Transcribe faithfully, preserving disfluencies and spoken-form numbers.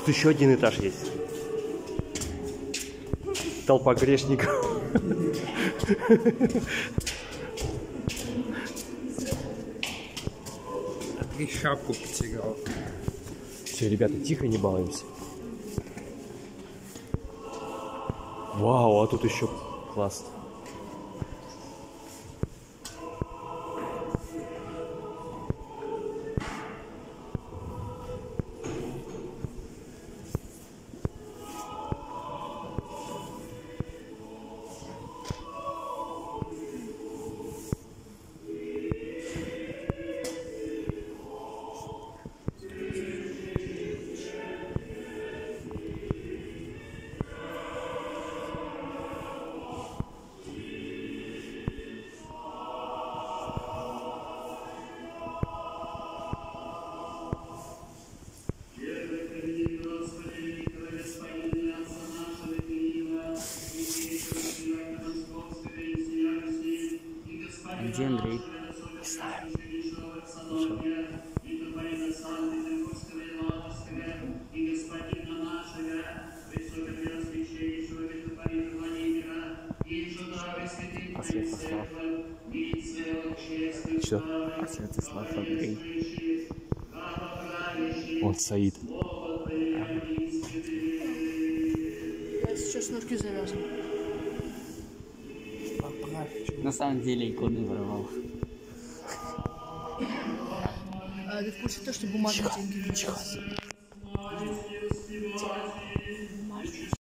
Тут еще один этаж есть. Толпа грешников. И шапку потерял. Все, ребята, тихо, не балуемся. Вау, а тут еще классно. Где Андрей? Не знаю. А Святослав? Что? А Святослав Андрей? Он Саид. Я сейчас шнурки завязан. На самом деле иконы воровал. А ты в курсе того, что бумажные деньги не